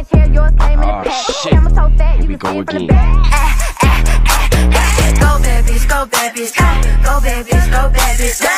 inch hair, yours came in the pack. Camera so fat, you can see it from the back. Go bad bitch, go bad bitch, go bad bitch, go bad bitch.